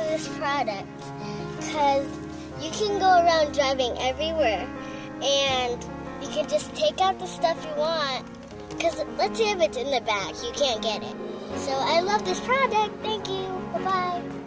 this product because you can go around driving everywhere and you can just take out the stuff you want because let's say if it's in the back, you can't get it. So I love this product. Thank you. Bye-bye.